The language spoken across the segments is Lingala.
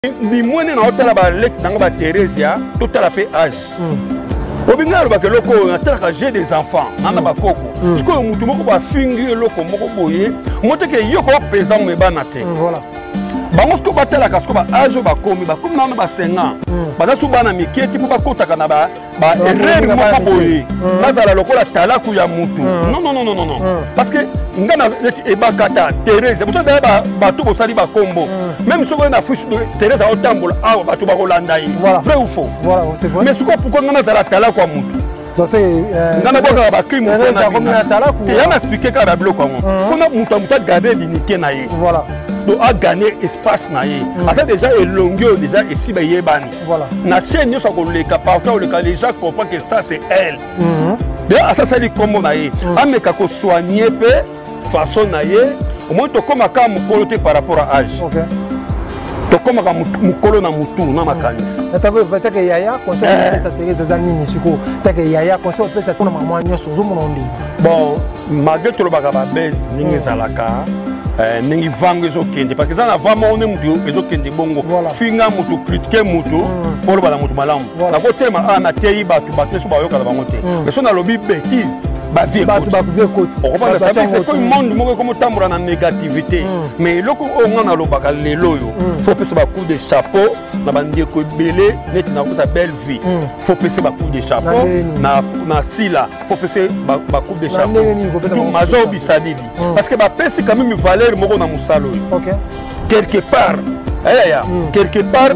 ni mwene na hotela ba lek nanga ba Teresia totala pe âge obinga ba keloko na tala j'ai des enfants nana ba koko parce que mutu moko ba fingi loko moko boye moteke yoko pesa mo bana te voilà bango sko batela kasko ba âge ba komi nana ba 5 ans baza su bana miketi po ba kotaka na ba erreur moko boye bazala lokola talaku ya mutu non parce que ngana ebakata Thérèse vous savez ba tout bosali ba kombo même si on a fiche de Thérèse au tambola ah ba tout ba kolanda yi vrai ou faux voilà c'est vrai mais pourquoi ngana zala talaku ya mutu ngana boka ba crime na talaku te yana expliquer ka ba bloco ngo fona mutu garder dignité na ye voilà donc a gagné espace na ye ça déjà elongio déjà ici ba yebani voilà na chaîne so ko le partout les gens comprennent que ça c'est elle d'ailleurs ça c'est comme na ye ameka ko soigner pe façon na ye au moins to comme ka mukolo par rapport à âge OK to comme ka mukolo na mutu na makanisi peut-être que yaya conseil ça Thérèse zanini siko peut-être que yaya conseil peut ça pour maman nyoso zo monondi bon malgré tout le bagaba base ningi zalaka ningi vango ezokende parce que ça na vraiment on est mutu ezokende bongo finga mutu critiquer mutu pour le bala mutu malamu na ko tema ana tei batu so ba yoka bango te mais so na lobby bêtise ba vie côté on comprend ça c'est que monde moko comme tambura na négativité mais loko on na lobaka lelo yo faut pesa ba coup de chapeau na bandie ko belé neti na ko sa belle vie faut pesa ba coup de chapeau na sila faut pesa ba coup de chapeau tout major bisadidi parce que ba pesa quand même valeur moko na musalo OK quelque part quelque part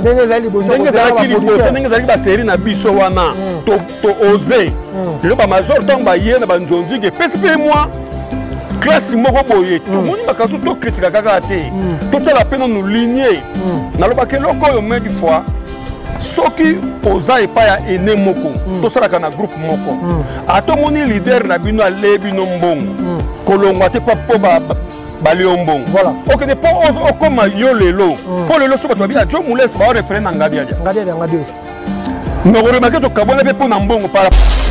ndenge zali ba série na biso wana to oser le ba major tamba ye na banzonzi ke pesi pe moi classe moko boye to moni bakaso to critique kaka te to tala pena nous ligner na loba ke loko yo me di fois soki oza epa ya ene moko to salaka na groupe moko ato moni leader na bino alebi no mbongo kolongwa te pa po Baliombo. Voilà. Ok, des points comme Yolelo. Pour le loso, tu vas bien. Joe Moules va référer à Ngadia. Mais vous remarquez que Kabona est pour Nambongo par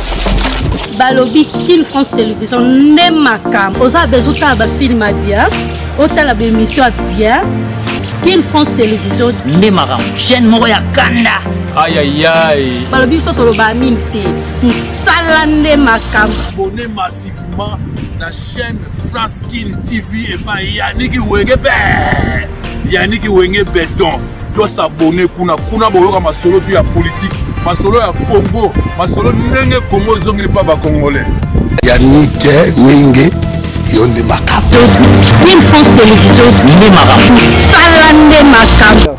Balobi, Kin France Télévision, Nemakam. Vous avez besoin d'un film bien. Autant la émission bien. Kin France Télévision, Nemakam. Chaîne Moroya Kanda. Aïe aïe aïe. Balobi, ça te le va minter. Nous salande Makam. Abonnez massivement la chaîne France Kin TV et pas Yannick Wenge Yannick Wenge Béton doit s'abonner kuna boyoka masolo puis ya politique masolo ya Congo masolo ndenge Congo zongi pas ba congolais Yannick Wenge yonde makam Kin France Télévision ni makam salande makam.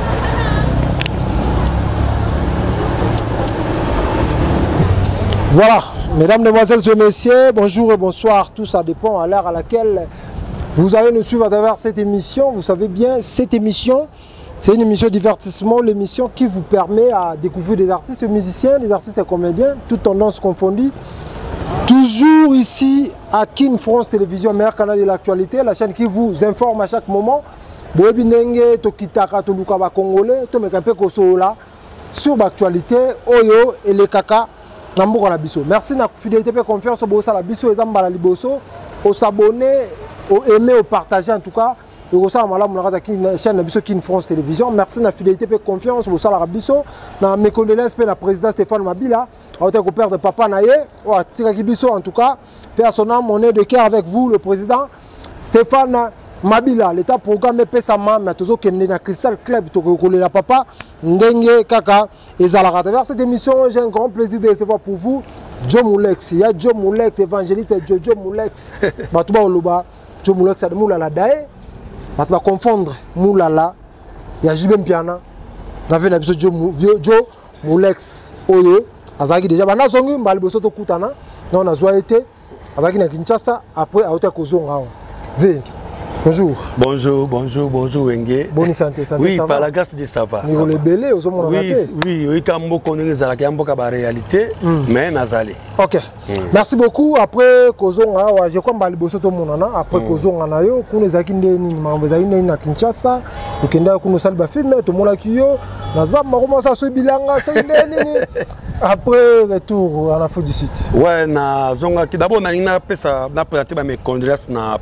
Voilà. Mesdames, Demoiselles et Messieurs, bonjour et bonsoir. Tout ça dépend à l'heure à laquelle vous allez nous suivre à travers cette émission. Vous savez bien, cette émission, c'est une émission de divertissement, l'émission qui vous permet à découvrir des artistes musiciens, des artistes et comédiens, toutes tendances confondues. Toujours ici à Kin France Télévision, meilleur canal de l'actualité, la chaîne qui vous informe à chaque moment. Boebinenge, Tokitaka, Tolukaba Congolais, Tomekampe Kosola, sur l'actualité, Oyo et les Kaka. Merci de la fidélité et confiance au Bossa Labiso et Zambala Liboso. Au s'abonner, au aimer, au partager en tout cas. Et au Sama la chaîne Labiso Kin France Télévision. Merci de la fidélité et confiance au Bossa Labiso. Mes condoléances pour le président Stéphane Mabila. Au père de Papa Naye. Au Tirakibiso en tout cas. Père son âme, on est de cœur avec vous, le président Stéphane Mabila. L'État programme Pessama, mais toujours qu'il y a un cristal club, la papa, Ndenge, Kaka, et Zalara. À travers cette émission, j'ai un grand plaisir de recevoir pour vous Joe Moulex. Il y a Joe Moulex, évangéliste, et Joe Moulex. Batouba Oloba, Joe Moulex, c'est de Moulala Dae. Batouba confondre Moulala. Il y a Jibem Piana. On a fait l'épisode Joe Moulex. Oye, Azaki déjà. On a zongu, Maliboso Kutana. On a joué été. Azaki na Kinshasa. Après, à Ota Kozonga. Bonjour. Bonjour, bonjour, bonjour Wenge. Bonne santé, santé. Oui, ça par va? la grâce de ça va. Niveau les belés, aux hommes oui, quand on connaît la réalité, mais nazali. Ok. Merci beaucoup. Après Kozon, je crois que je suis après Kozon, nous avons na Kinshasa, nous avons salba film, tout le monde qui yo, nazam commencé à bilanga, après retour en Afrique du Sud. Ouais, na zonga qui d'abord na présenté mes condoléances na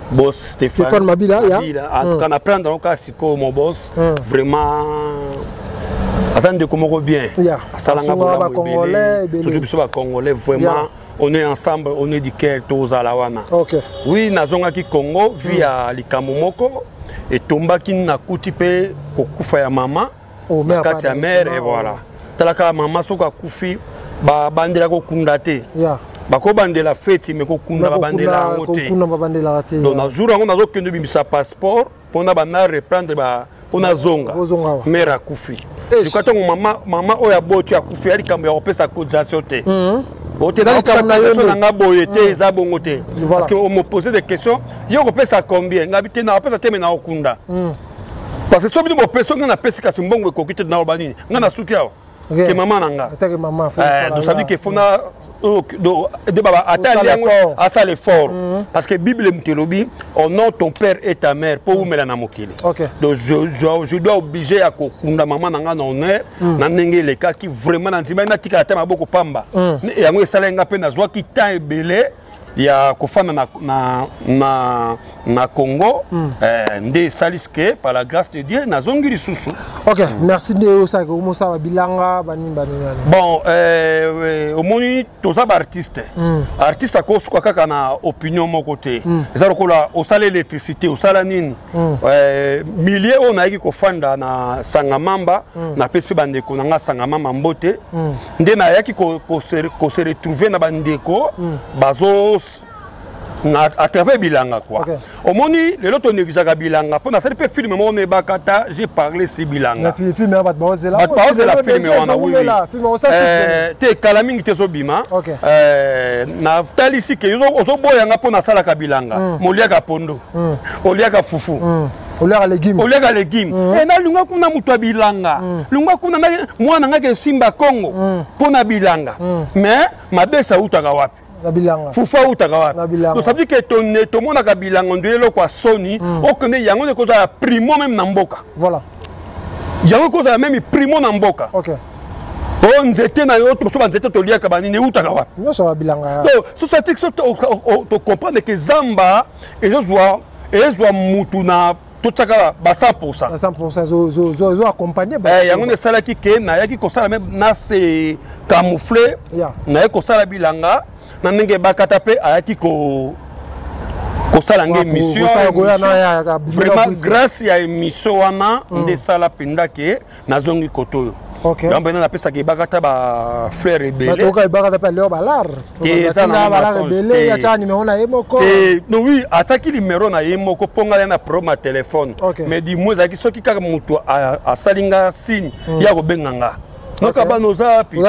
boss Stéphane Mabila, en tout cas, on apprend dans le cas Siko, mon boss, vraiment, ça ne décommande bien. Salanga Congolais, surtout Congolais, vraiment, on est ensemble, on est du cœur, tous à la wana. Oui, Nazonga qui Congo, via Likamomoko, et Tomba qui n'a coupé pour couper à maman, kati ya mère, et voilà. Talaka maman, soka koufi, bandela ko kundate. Bako bandela fête, mais ko kunda bandela ngote. Donc, na jour on a aucun bimisa passeport, pour na bana reprendre ba, on a zonga. Mère a koufi. Du coup, maman oya botu a koufi, ali kambe ya pesa cotisation te. Parce qu'on me posait des questions, il y a combien? Parce que si on a des personnes qui ont fait ça, c'est bon que tu as fait ça. Que maman nanga. Donc ça veut dire qu'il faut à l'effort. Parce que la Bible me dit, honore ton père et ta mère pour vous mettre dans mon kili. Donc je dois obliger à kunda maman nanga honneur, nanenge les cas qui vraiment dans zima na tika tema beaucoup pamba. Et yango esala nga pe na zwa ki temps ebele. Il y a na Congo, des saliske par la grâce de Dieu, na zongi lisusu. Ok, merci de ça. Bilanga, bon, au moni, tous les artistes. Artistes à cause quoi qu'à na opinion mon côté. Les artistes au salaire l'électricité, au salaire nini. Milliers on a qui kofanda na Sangamamba, na PSP bandeko na Sangamamba mbote. Ndena yaki ko se retrouver na bandeko, bazo à travers Bilanga quoi. Au moni, les autres négligent Bilanga. Pour ça, le film mon bakata, j'ai parlé si Bilanga. Le film est la film on a oui. T'es Kalaming t'es obima. Na talisi que ozo boyanga pour na sala Bilanga. Moliaka pondo. Oliaka fufu. Oliaka légumes. Et na lunga kuna mutu Bilanga. Lunga kuna mwana ngake Simba Congo pour na Bilanga. Mais mabesa utaka wapi? Fufa utaka wapi? Donc ça veut dire que ton monde a Bilanga ndelo kwa Sony, okende yango ne koza primo même na mboka. Voilà. Yango koza même primo na mboka. OK. Oh nzete na yo to so nzete to liaka banini utaka wapi? Yo so Bilanga. Donc ça dit que tu comprendre que Zamba et je vois mutu na tout ça ba 100%. 100% zo accompagner ba. Yango ne sala ki ke na yaki ko sala même na se camoufler. Na yaki ko sala Bilanga. Na ndenge bakata pe ayaki ko sala nge mission vraiment grâce à émission wana nde sala pinda ke nazongi kotoyo. Gamba na pesa ke bakata ba frère rebelle. Batoka bakata pe leo balar. Batina balar rebelle ya cha numéro na yemoko. No oui, ataki numéro na yemoko ponga na problème à téléphone. Mais di moi zaki soki kaka mutu a salinga signe ya ko benganga. Donc, $400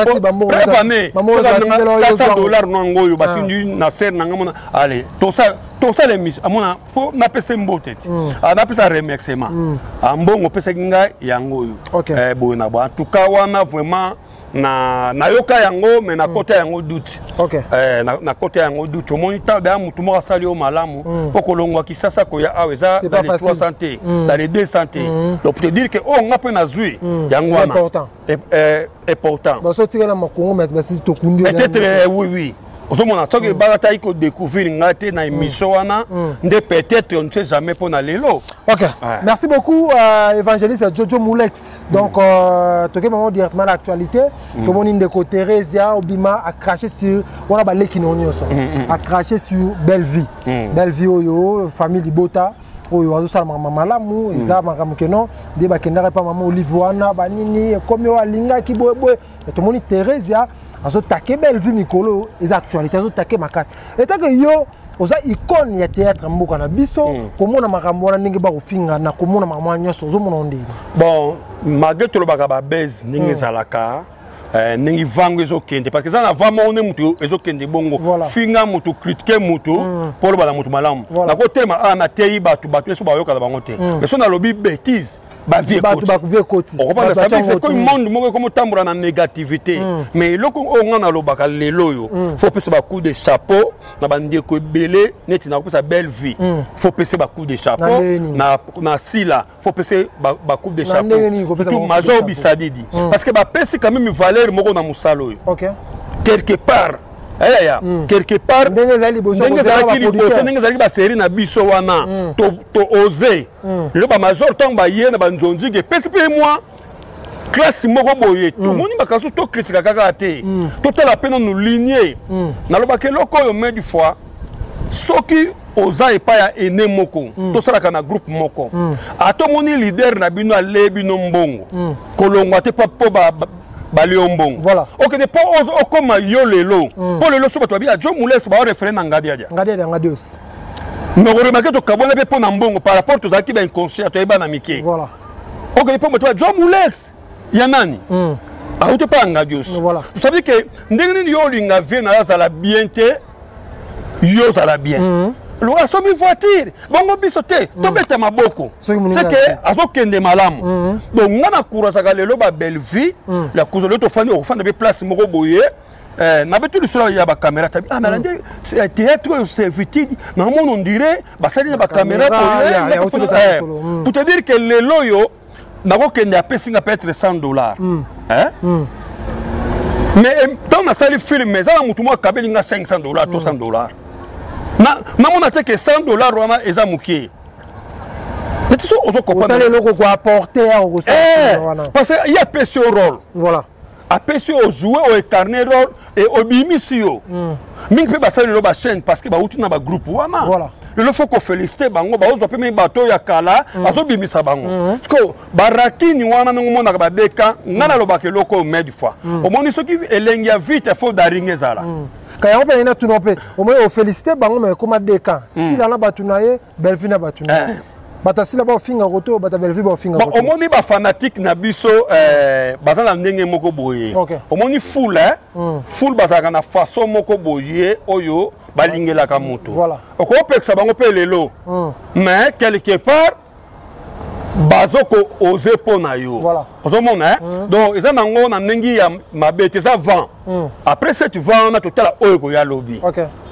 nangoyo batindi na ser nangamona allez tout ça les mis amona faut na pesa mbote na pesa remerciement ambongo pesa kinga yangoyo bon na en tout cas wana vraiment na yoka yango mais na côté yango doute na côté yango doute omoni ta ba mutu mo asali o malamu poko longwa kisasa ko ya aweza dans les 3 santé dans les 2 santé donc pour te dire que on a pe na zui yango wana important ba so tira na makongo mais si to kundi peut-être oui Osomona toke bagata iko découvrir ngate na émission wana nde peut-être on ne sait jamais pour na lelo. OK. Merci beaucoup évangéliste Jojo Moulex. Donc toke maman directement l'actualité. Tout le monde ndeko Theresia Obima a craché sur wana ba lekino nyonso. A craché sur Belle Vie. Belle Vie oyo famille Libota. Oyo azosala malamu eza makambo keno de bakendaka pa mama Oliviana banini comme alinga ki boye to moni Theresia azotake Belle Vie mikolo eza actualité azotake makasi eta que yo oza icône ya théâtre mboka na biso komona makambo wana ndenge ba kofinga na komona makambo nyonso ozomona ndenge bon malgré to lobaka ba base ndenge zalaka ningi vango ezokende parce que ça na vraiment on est mutu ezokende bongo finga mutu critiquer mutu pour bala mutu malamu na ko tema na tei batu so ba yoka bango te mais so na lobi bêtise ba vie côté on comprend ça c'est comme monde moko comme tambura na négativité mais loko on na lobaka lelo yo faut pesa ba coup de chapeau na bande ko belé neti na pesa Belle Vie faut pesa ba coup de chapeau na sila faut pesa ba coup de chapeau tout major bisadidi parce que ba pesa quand même valeur moko na musalo yo quelque part quelque part ndenge ezalaki basérie na biso wana toose lelo bamajor ntango baye na banzonzige epesi mpe mwa classe moko boye tomoni bakaso tokritika kaka te totala mpe nanu linie nalobaki eloko oyo mai du fois soki oza epai ya ene moko tosalaka na groupe moko atomoni leader na bino ale bino mbongo kolongwa te mpo balio mbongo okende mpo okoma yo lelo mpo lelo so bato babi ajo mulesi baorefere na ngadi adia aussi nokoremake tokabwana mpe mpo na mbongo par rapport tozalaki bainconscient toyeba na mike okende mpo bato bajo mulesi ya nani auti mpa ya ngadi osi tosabi ke ndenge nini yo olinga vie na yo azala bien te yo ozala bien asomi voiture bongo biso te tobeta maboko c'est que azokende malamu donc nga na couragaka lelo babelle vie la kuzo lelo tofandi okofanda mpe place moko boye nabe tu lisolo ya bacaméra tabi nalandi théâtre oyo servitude namona ondire basali na bacaméra boye pour te dire que lelo oyo nakokende apesinga peut-être $100 mais ntango nasali film eza na motu moko akabelinga $500 to $100 namona te ke $100 wana eza mokie neti so ozokopana parce que ye apesi yo rôle apesi yo ojouer oécarne rôle et obimisi yo mingi mpe basali lelo bachaîne parce que bauti na bagroupe wana lelo faut kofélicité bango baozwa mpe mei bato ya kala bazobimisa bango parceke barakini wana ndenge omonaka badeka nga nalobaka eloko oyo mai du fois omoni soki elengi ya vite faut daringa ezala kayango mpe yena tuna mpe omoni ofélicité bango me ekoma deka sila na bato na ye belvi na bato na ye bato asila baofinga koto bato belvi baofinga koto omoni bafanatique na biso baza na ndenge moko boye omoni foule bazalaka na façon moko boye oyo balingelaka moto okopekisa bango mpe lelo mais quelque part bazoko oser mpo na yo ozomona donc eza nango na ndenge ya mabe te eza vent après cette vent wana totala oyo ekoya lobi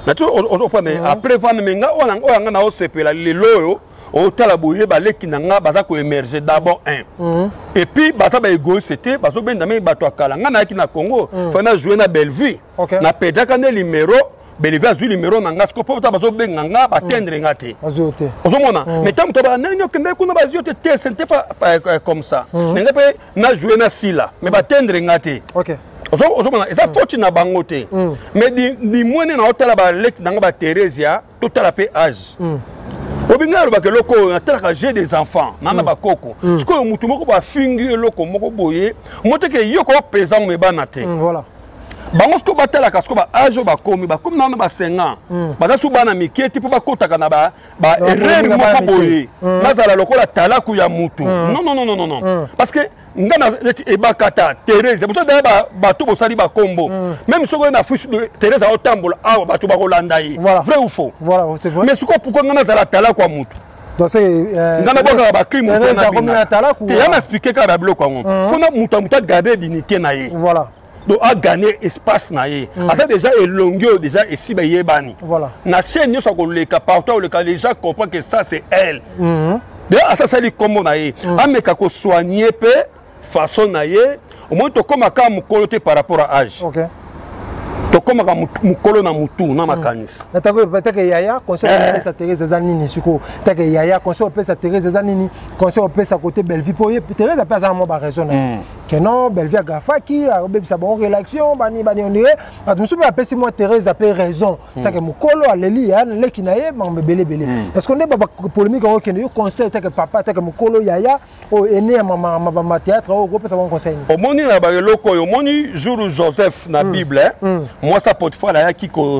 après vent menga oyo yanga na osepela lelo oyo otala boye baleki na nga baza koémerger d'abord et puis baza baégoïste te bazobenda mei bato akala nga nayaki na Congo fana jouer na Bellevue na pedaka nde numéro Bellevue azwi numéro na nga siko mpo ta bazobenga nga batendre nga te ozomona mais ntango tobaka ndenge okende kuna bazwi yo te ce n'était pas comme ça ndenge mpe na jouer na sila mais batendre nga te ozomona eza foti na bango te mais dimwene na otala baleki na nga bateresia totala mpe age obinga alobaka eloko oyo natalaka jeu des enfants nana bakoko sikoyo mutu moko bafingi eloko moko boye moteke yo kopesa ngo mebana te bango siko batalaka siko baage oyo bakomi nano basenga baza su bana mike ti mpo bakotaka na baerreur moko boye nazala lokola talaku ya mutu non parce que nga neti ebaka ta Thérèse boso daya bato bosali bakombo même soki oyo na fusi Thérèse aotambola awa bato bakolanda ye vrai ou faux mais sikoyo pourkoi nga nazala talaku ya mutu nga nabwakaka bacrime te ya na explike kaka babiloko yango fona mutu amutu agarde dignité na ye donc a gagné espace na ye asa déjà elongi déjà esi bayebani na chaîne nyonso akoleka partout oleka les gens comprennent que ça c'est elle d'ailleurs asa sali kombo na ye ameka kosoigner mpe façon na ye omoni tokomaka mokolo te par rapport à âge tokomaka mokolo na mutu na makanisi natake yaya conseil opesa Thérèse eza nini siko take yaya conseil opesa Thérèse eza nini conseil opesa côté Bellevue po ye Thérèse apesa za mo ba raison na que non Bellevue agafaki abebisa bon réaction bani on dirait bato musubi apesi moi Thérèse apé raison take mokolo aleli ya leki na ye ba mbele parce qu'on est ba polémique on que yo conseil take papa take mokolo yaya o ene ma théâtre o opesa bon conseil omoni na ba eloko yo omoni jour Joseph na Bible moi ça Potiphar là qui ko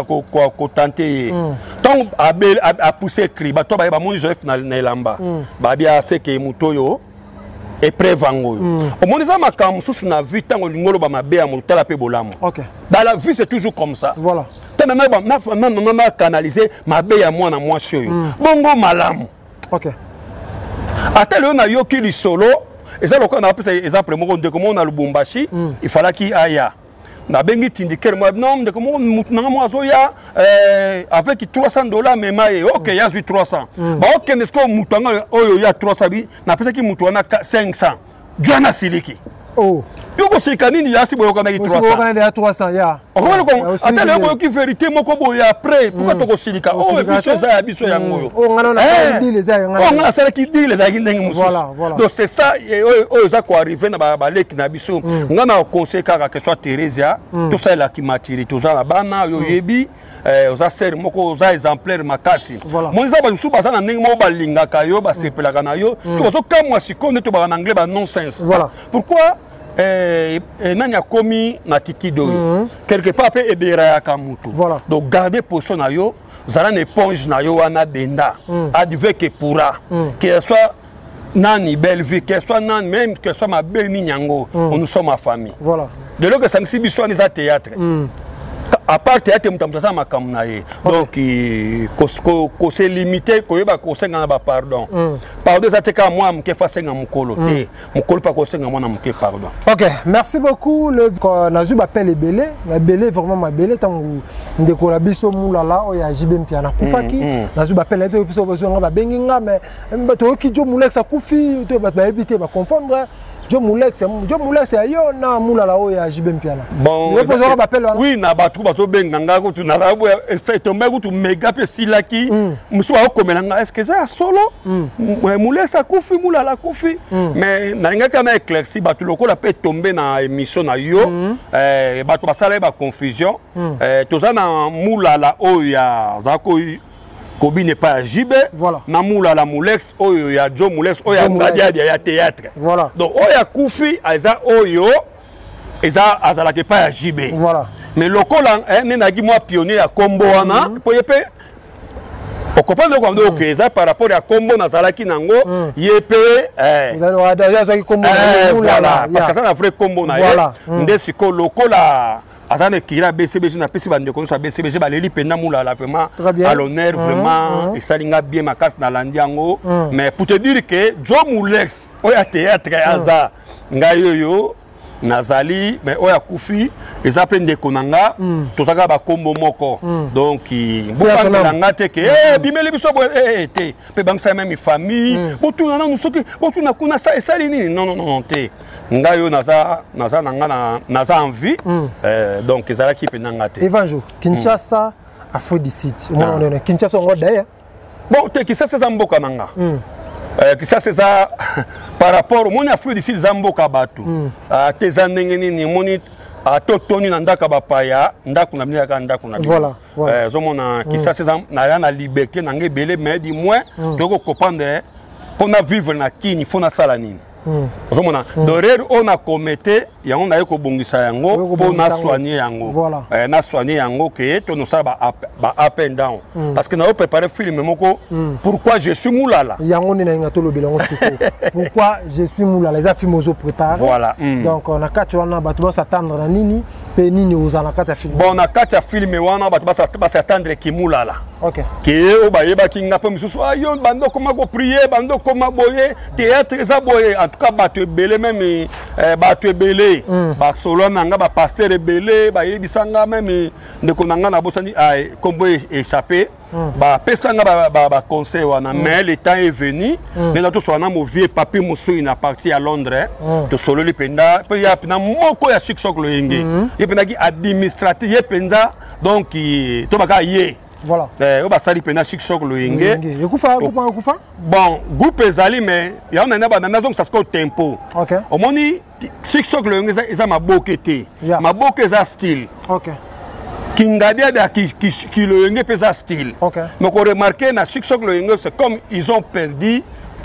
tenter tant a poussé cri ba to ba ba moni Joseph na elamba ba bia se ke mutoyo et prévango au monde ça makam susu na vie tango lingolo ba mabe ya mutala pe bolamu dans la vie c'est toujours comme ça tana na canaliser mabe ya mwana mwasi oyo bongo malamu ata leo na yoki li solo eza lokana na pesa exemple moko ndeko mona Lubumbashi il fallait qu'il aya na bengi tindikere moi non de comment mutnanga moi zoya avec $300 mema ye OK ya 300 ba OK nesko mutanga oyo ya 300 bi na pesa ki mutwana 500 Diana siliki yoko sikani ni yasi boyo kana 300 ya 300 ya atale ko ki vérité moko boye après pourquoi to ko silika oh biso za ya biso yango yo oh ngana na dit les aïe oh ngana sala ki dit les aïe ndenge mususu donc c'est ça oh za ko arriver na ba leki na biso ngana conseil kaka que soit Theresia tout ça la ki matiri tout ça la bana yo yebi oza ser moko oza exemplaire makasi monza ba musu baza na ndenge mo balingaka yo ba sepelaka na yo to to kamwa sikonde to ba en anglais ba nonsense pourquoi nani akomi na tikido quelque part pe ebera ya kamutu donc garder position na yo zala na éponge na yo wana denda adve que pourra que soit nani belle vie que soit nani même que soit ma belle nyango nous sommes ma famille de là que ça nsi biso ni za théâtre à part théâtre mutamutasa makamu na ye donc ko se limiter ko yeba ko senga na ba pardon pardon ça te ka moi mke fa senga mukolo te mukolo pa ko senga moi na mke pardon. OK, merci beaucoup. Le nazu bapel ebele na belé vraiment ma belé tangu ndeko la biso mulala o ya JB Mpiana kufaki nazu bapel ete biso bezo nga ba benginga mais bato ki jo mulex akufi to ba éviter ba confondre Jo Moulex ayo na mulala o ya JB Mpiana. Bon, oui, na batu benganga ko tu na rabo c'est tombé ko tu méga pe silaki musu ba komelanga est-ce que ça solo Moulex akufi mulala kufi mais na nga kana éclairci batu lokola pe tomber na émission na yo batu basala ba confusion to za na mulala o ya zako Kobi n'est pas JB, Namoula la Moulex, Oyo ya Joe Moulex, Oya Ngadia ya théâtre. Donc Oya Koufi, Aza Oyo, Eza Azalake pas JB. Mais le colan, Nenagi moi pionnier à Combo Ana, pour y payer. On comprend donc que ça par rapport à Combo Nazalaki Nango, Yépé, voilà, parce que ça n'a vrai Combo Naye, Ndesiko Lokola. Azane kira BCBG na pesi bande ko sa BCBG baleli penda mula la vraiment à l'honneur vraiment et ça linga bien makas na landiango mais pour te dire que Joe Moulex oya théâtre aza ngayoyo nazali mais oya kufi eza pe ndeko nanga tozaka ba kombo moko donc boka nanga te ke bimeli biso te pe bangsa même famille botu na nous soki botu na kuna sa esali nini non te ngayo naza nanga naza envie donc ezala ki pe nanga te Evanjo Kinshasa Aphrodite on Kinshasa ngo d'ailleurs bon te Kinshasa za mboka nanga ça c'est ça par rapport au monde Afrique d'ici Zamboka batu tes ndenge ni moni atotoni na ndaka bapaya ndako na mniaka ndako na voilà zomona kisa c'est ça na liberté na ngebele mais du moins donc comprendre pour na vivre na kini faut na sala nini zomona d'erreur on a commetté ya on a ko bongisa yango pour na soigner yango na soigner yango que to no ça ba up and down parce que na préparer film moko pourquoi je suis moulala yango ni na ngato lobela ngo siko pourquoi je suis moulala les films ozo préparer voilà donc on a kati wana batu ba s'attendre na nini pe nini ozana kati film bon na kati film wana batu ba s'attendre ki moulala OK que o ba yeba ki ngapo misusu ayo bando koma ko prier bando koma boye théâtre za boye en tout cas batu belé même batu belé ba solo nanga ba pasteur belé ba yebisanga même ndeko nanga na bosani ay kombo échappé ba pesanga ba conseil wana mais le temps est venu mais là tout soit na mo vieux papi musu ina parti à Londres to solo li penda pe ya pina moko ya succès lo yenge ye penda ki administratif ye penda donc to baka ye voilà on va salir pena chic choc le yenge kufa bon groupe ezali mais ya on na ba na zone ça se tempo OK au moni chic choc le yenge ça ma bokete ma bokeza style OK kingadia da ki le yenge pesa style OK mais qu'on remarquer na chic choc le yenge c'est comme ils ont perdu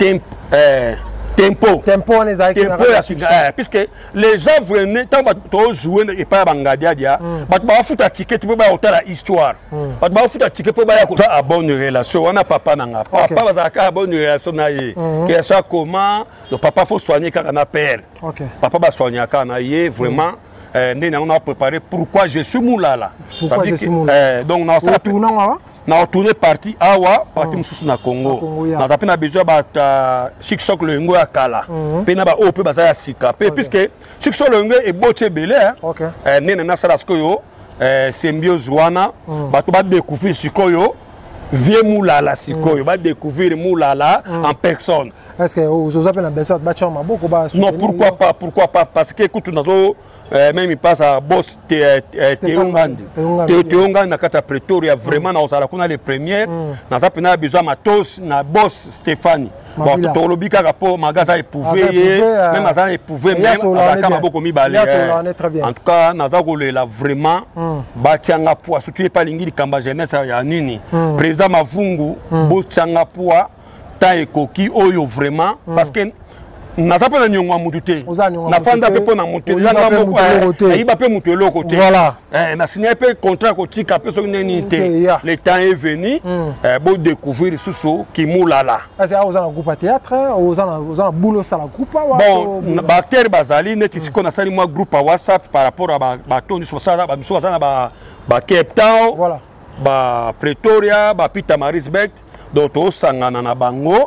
tempo puisque les gens venaient tant que jouer et pas bangadia dia ba futa ticket pour ba hôtel la histoire ba futa ticket pour ba ya ko a bonne relation on a papa nanga papa ba ka bonne relation na ye que ça comment le papa faut soigner quand on a père papa ba soigner quand on a ye vraiment on a préparé pourquoi je suis moulala donc on a tourné parti awa parti mususu na Congo na zapi na besoin ba chic choc le ngo ya kala pe na ba o pe ba za ya sika pe puisque chic choc le ngo e boche belé nene na sala skoyo symbiose wana ba to ba découvrir sikoyo vieux Moulala sikoyo va découvrir Moulala en personne. Est-ce que vous avez l'impression de non, pourquoi pas parce que écoute nous même il passe à boss Teongandi na kata Pretoria vraiment na osala kuna les premières na za pena besoin matos na boss Stéphanie bon to lobika rapport magaza éprouvé même azana éprouvé même azaka maboko mibale en tout cas na za kolela vraiment batianga poa surtout pas lingi likamba jeunesse ya nini président Mavungu botianga poa ta ekoki oyo vraiment parce que naza pe na nyongwa mutu te na fanda pe pona mutu yanga moko ayiba pe mutu eloko te voilà na signé pe contrat ko tika pe so neni te le temps est venu bo découvrir susu ki Moulala parce que ozana groupe théâtre ozana boulot sala groupe wa bon ba acteur bazali neti siko na sali moi groupe WhatsApp par rapport à ba toni so sala ba miso bazana ba Cape Town voilà ba Pretoria ba Pietermaritzburg donc to sangana na bango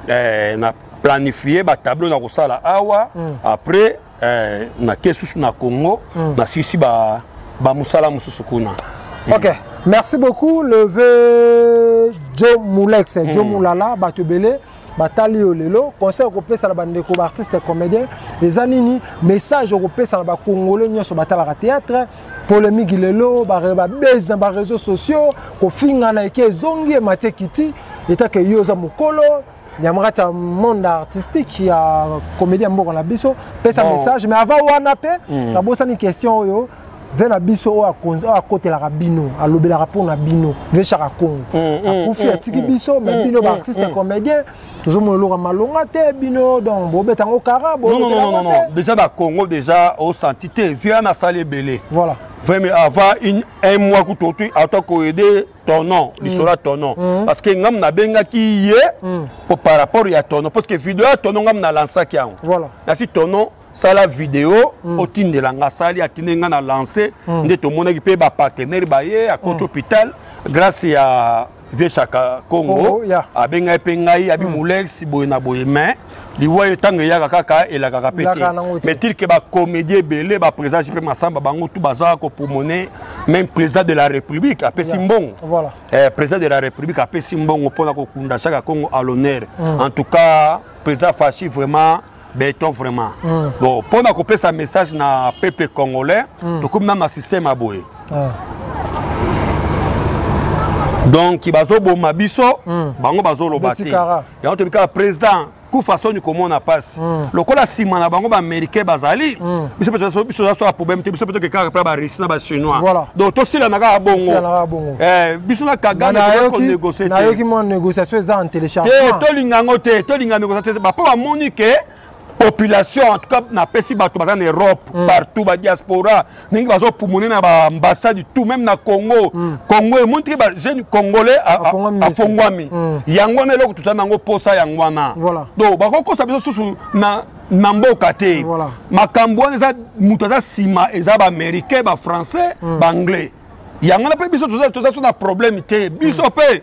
na planifier ba tableau na kosala awa après na kesusu na Congo na sisi ba musala mususu kuna. OK, merci beaucoup levé Joe Moulex Joe Moulala batebele batali olelo conseil ko pesa la bande ko artiste et comédien les anini message ko pesa ba congolais nyoso batala théâtre polémique lelo ba base dans ba réseaux sociaux ko finga na ke zongi maté kiti eta ke yoza mukolo Nyamrata monde artistique ya comédien mboko na biso pesa message mais avant wana pe ka bosa ni question yo vena biso a côté la rabino a lobela rapport na bino ve chaka Congo a confier atiki biso mais bino ba artiste comédien toujours mo lo malonga te bino donc bo betango kara bo non déjà na Congo déjà au sentité vient na salle belé voilà vraiment avant un mois que tu as aider ton nom l'histoire ton nom parce que ngam na benga ki par rapport à ton nom parce que vidéo ton nom ngam na lancer ki voilà na si ton nom ça la vidéo au tin de la sali a tinenga na lancer nde to mona ki pe ba partenaire ba ye à côté hôpital grâce à Vieux Chaka Congo a benga pe ngai abi Moulex boyena boyema liwa etanga ya kaka et la kaka pété mais dire que ba comédien belé ba président JP Massamba bango tout bazar ko pour monnaie même président de la République a Pesimbon voilà président de la République a Pesimbon pour la kokunda Chaka Congo à l'honneur en tout cas président Fachi vraiment béton vraiment bon pour na couper sa message na peuple congolais to comme na système à boye donc il bazo bo mabiso bango bazo lobati ya to bika président ku façon ni comment on passe lokola sima na bango ba américain bazali biso biso so problème te biso peut que ka ba Russie na ba chinois donc to sila na ka bongo biso na Kagame ko négocier na yo ki mon négociation za en téléchargement to linga négociation ba pa monique population en tout cas na pesi bato en Europe partout ba diaspora ningi bazo pumoni na ba ambassade tout même na Congo Congo montre ba jeune congolais a fongwami yango na loko tutana ngo posa yangwana donc ba ko sa biso susu na mboka te makambo eza muto za sima eza ba américain ba français ba anglais yango na pe biso toza so na problème te biso pe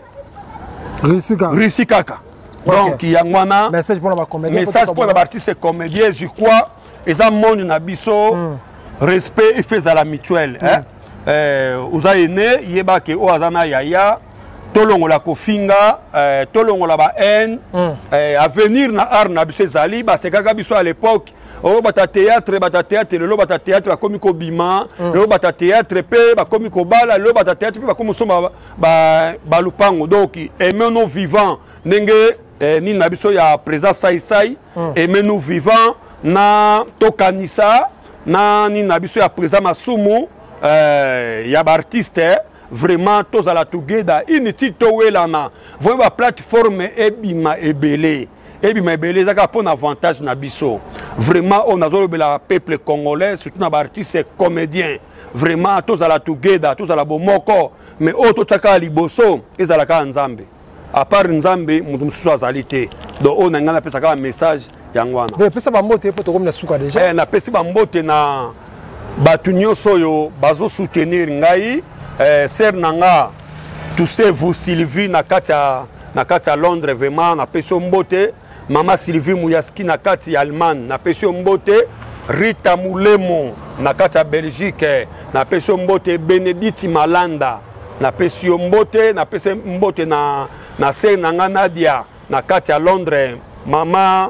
risikaka. Donc, il y a un message pour la comédie. Message pour l'artiste comédien, je crois, ils ont monde nabiso respect et fait à la mutuelle. Vous avez né, il y a que Oazana Yaya, tolongo la kofinga, tolongo la ba haine, à venir na art nabiso zali, bah c'est kaka biso à l'époque. Oh bata théâtre, le lo bata théâtre, ba komiko bima, le lo bata théâtre, pe ba komiko bala, le lo bata théâtre, pe ba komoso ba lupango. Donc, aimons nos vivants, nenge ni nabiso ya présent sai et mais nous vivants na tokanisa na ni nabiso ya présent masumu ya ba artiste vraiment tous à la together inutile to welana voyez la plateforme ebima ebele zaka pour un avantage nabiso vraiment on a zolo la peuple congolais surtout na ba artiste comédien vraiment tous à la together tous à la bomoko mais auto chaka liboso ezalaka nzambe à part Nzambe mutu mususu azali te donc on a ngana pesa ka message yangwana ve pesa ba mbote poto comme na suka déjà na pesa ba mbote na batu nyonso yo bazo soutenir ngai ser nanga tous ces vous Sylvie na katia Londres vraiment na pesa mbote mama Sylvie Muyaski na katia Allemagne na pesa mbote Rita Mulemo na katia Belgique na pesa mbote Benedict Malanda na pesi yo mbote na pesi mbote na sœur nanga Nadia na kati ya Londres mama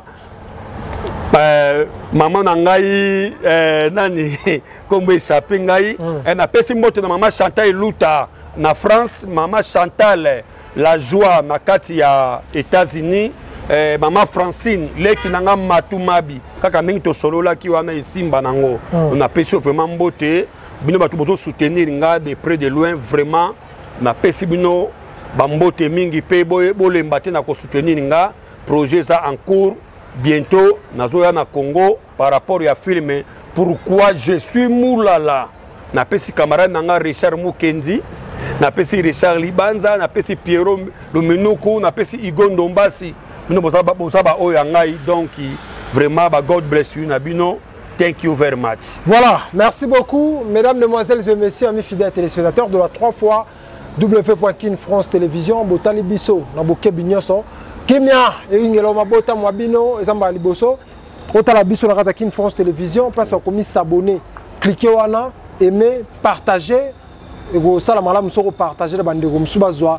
maman nangai nani comme échappé ngai na pesi mbote na mama Chantal Luta na France mama Chantal la joie na kati ya États-Unis mama Francine leki nanga matumabi kaka ndenge to solola ki wana isimba nango na pesi vraiment mbote bino batu bozo soutenir nga de près de loin vraiment na pesi bino bambote mingi pe bolemba te na ko soutenir nga projet ça en cours bientôt nazoya na Congo par rapport à film pourquoi je suis moulala na pesi camarade nanga Richard Mukendi na pesi Richard Libanza na pesi Pierrot Lumenuku na pesi Igo Ndombasi bino bosaba oyo ngai donc vraiment God bless you na bino. Thank you very much. Voilà, merci beaucoup, mesdames, mesdemoiselles et messieurs, amis fidèles téléspectateurs de la 3 fois W.Kin France Télévision, Botali Biso, Naboke Binyoso, Kemia, Eringelo Mabota Mwabino, Ezamba Liboso, Otala Biso, la Kin France Télévision, passe à commis s'abonner, cliquez wana, aimer, partager, et vous ça la malam soro partager la bande de Gomsubazoa.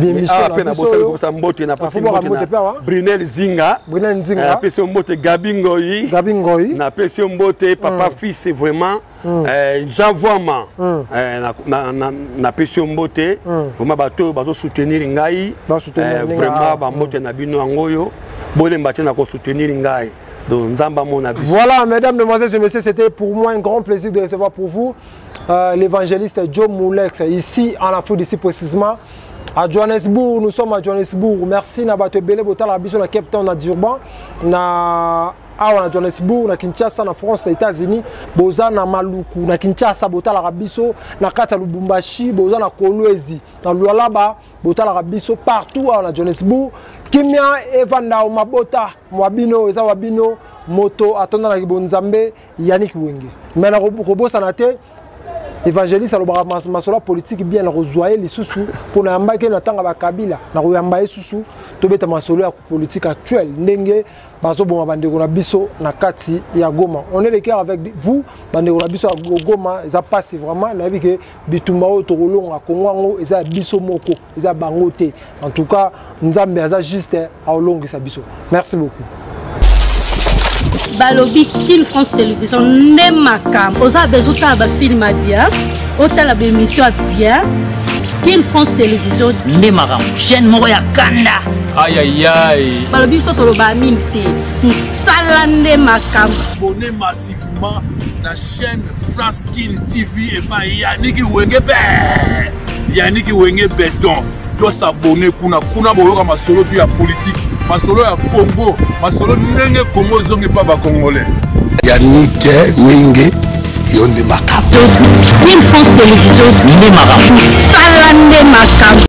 Brunel Zinga, Gabingoyi, na pesi mbote papa fils vraiment Jean Voima na pesi mbote vraiment bato bazo soutenir ngai vraiment ba mbote na bino angoyo bole mbate na ko soutenir ngai. Voilà, mesdames, mesdemoiselles et messieurs, c'était pour moi un grand plaisir de recevoir pour vous l'évangéliste Joe Moulex, ici en Afrique, ici précisément à Johannesburg. Nous sommes à Johannesburg. Merci Nabato Bele Botala Biso na Cape Town na Durban na na Johannesburg na Kinshasa na France na États-Unis boza na Maluku na Kinshasa Botala Biso na kata Lubumbashi boza na Kolwezi na Lualaba Botala Biso partout na Johannesburg. Kimia Evanda Mabota Mwabino eza wabino moto atonda na Kibonzambe Yannick Wenge. Mais na robosa na te évangéliste alobaka masola politique bien rezoyer les sous pour na mbake na tanga ba Kabila na koyamba sous to beta masolo ya politique actuelle ndenge bazo boma bandeko na biso na kati ya Goma. On est le cœur avec vous bandeko na biso ya Goma ça passe vraiment na bike bitumba o to kolonga Kongo eza biso moko eza bangote. En tout cas nzambe aza juste a olongisa biso. Merci beaucoup. Balobi Kin France Télévision ne makam oza bezuta ba film bien otala ba émission bien Kin France Télévision ne makam chaîne moko ya kanda aïe aïe aïe Balobi so to ba minti musala ne makam abonnez massivement la chaîne France Kin TV et pas Yannick Wenge Béton doit s'abonner kuna boyoka masolo puis ya politique masolo ya Congo masolo ndenge Congo zongi pa ba congolais Yannick Wenge yonde makam Kin France Télévision ne makam musala ne makam